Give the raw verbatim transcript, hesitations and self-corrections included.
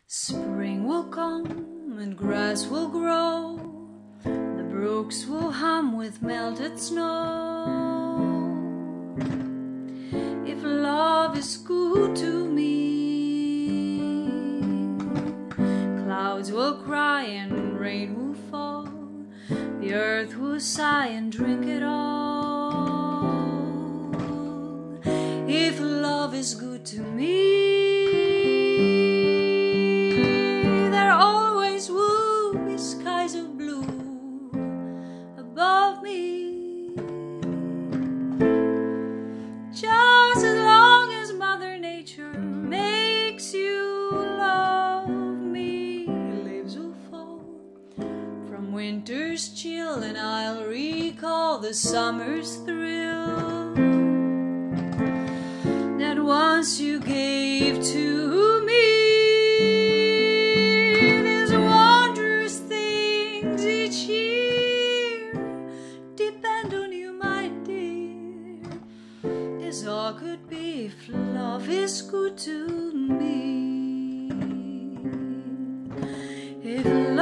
Spring will come and grass will grow, the brooks will hum with melted snow. If love is good to me, clouds will cry and rain will fall, the earth will sigh and drink it all. If love is good to me, there always will be skies of blue above me. Just as long as Mother Nature makes you love me, leaves will fall from winter's chill, and I'll recall the summer's thrill that once you gave to me. These wondrous things each year depend on you, my dear. This all could be if love is good to me. If